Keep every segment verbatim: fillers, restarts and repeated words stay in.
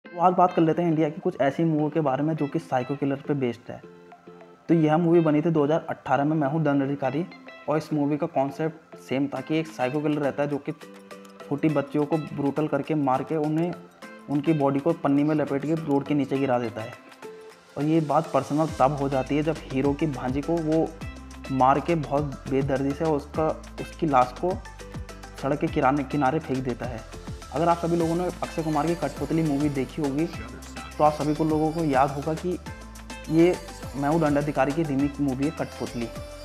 तो आज बात कर लेते हैं इंडिया की कुछ ऐसी मूवी के बारे में जो कि साइको किलर पे बेस्ड है। तो यह मूवी बनी थी दो हज़ार अठारह में, मैं हूँ दंडाधिकारी। और इस मूवी का कॉन्सेप्ट सेम था कि एक साइको किलर रहता है जो कि छोटी बच्चियों को ब्रूटल करके मार के उन्हें उनकी बॉडी को पन्नी में लपेट के रोड के नीचे गिरा देता है। और ये बात पर्सनल तब हो जाती है जब हीरो की भांजी को वो मार के बहुत बेदर्दी से उसका उसकी लाश को सड़क के किराने किनारे फेंक देता है। अगर आप सभी लोगों ने अक्षय कुमार की कठपुतली मूवी देखी होगी तो आप सभी को लोगों को याद होगा कि ये मैं हूँ दंडाधिकारी की रीमेक मूवी है कठपुतली।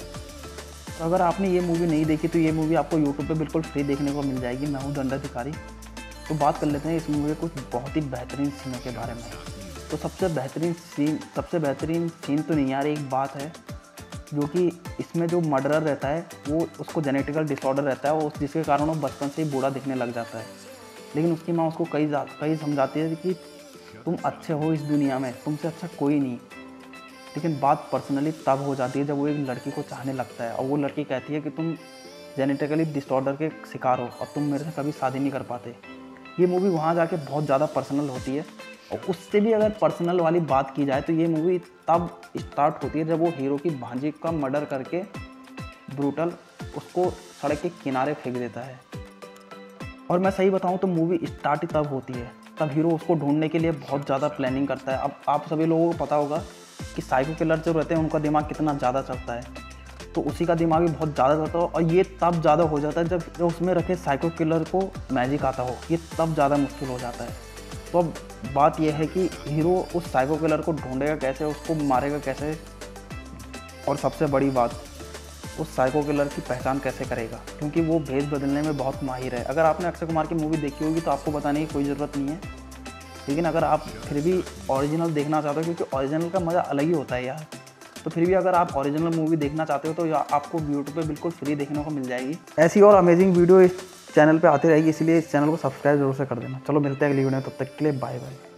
तो अगर आपने ये मूवी नहीं देखी तो ये मूवी आपको यूट्यूब पे बिल्कुल फ्री देखने को मिल जाएगी, मैं हूँ दंडाधिकारी। तो बात कर लेते हैं इस मूवी के कुछ बहुत ही बेहतरीन सीनों के बारे में। तो सबसे बेहतरीन सीन सबसे बेहतरीन सीन तो नहीं यार, एक बात है जो कि इसमें जो मर्डरर रहता है वो उसको जेनेटिकल डिसऑर्डर रहता है, वो जिसके कारण वो बचपन से ही बूढ़ा दिखने लग जाता है। लेकिन उसकी माँ उसको कई कई समझाती है कि तुम अच्छे हो इस दुनिया में, तुमसे अच्छा कोई नहीं। लेकिन बात पर्सनली तब हो जाती है जब वो एक लड़की को चाहने लगता है और वो लड़की कहती है कि तुम जेनेटिकली डिसऑर्डर के शिकार हो और तुम मेरे से कभी शादी नहीं कर पाते। ये मूवी वहाँ जाके बहुत ज़्यादा पर्सनल होती है। और उससे भी अगर पर्सनल वाली बात की जाए तो ये मूवी तब स्टार्ट होती है जब वो हीरो की भांजी का मर्डर करके ब्रूटल उसको सड़क के किनारे फेंक देता है। और मैं सही बताऊं तो मूवी स्टार्ट ही तब होती है, तब हीरो उसको ढूंढने के लिए बहुत ज़्यादा प्लानिंग करता है। अब आप सभी लोगों को पता होगा कि साइको किलर जो रहते हैं उनका दिमाग कितना ज़्यादा चलता है, तो उसी का दिमाग भी बहुत ज़्यादा चलता है। और ये तब ज़्यादा हो जाता है जब जब उसमें रखे साइको किलर को मैजिक आता हो, ये तब ज़्यादा मुश्किल हो जाता है। तो अब बात यह है कि हीरो उस साइको किलर को ढूंढेगा कैसे, उसको मारेगा कैसे, और सबसे बड़ी बात उस साइको किलर की पहचान कैसे करेगा, क्योंकि वो भेद बदलने में बहुत माहिर है। अगर आपने अक्षय कुमार की मूवी देखी होगी तो आपको बताने की कोई ज़रूरत नहीं है, लेकिन अगर आप फिर भी ओरिजिनल देखना चाहते हो, क्योंकि ओरिजिनल का मज़ा अलग ही होता है यार, तो फिर भी अगर आप ओरिजिनल मूवी देखना चाहते हो तो आपको यूट्यूब पे बिल्कुल फ्री देखने को मिल जाएगी। ऐसी और अमेजिंग वीडियो इस चैनल पे आती रहेगी, इसलिए इस चैनल को सब्सक्राइब जरूर से कर देना। चलो मिलते हैं अगली वीडियो में, तब तक के लिए बाय बाय।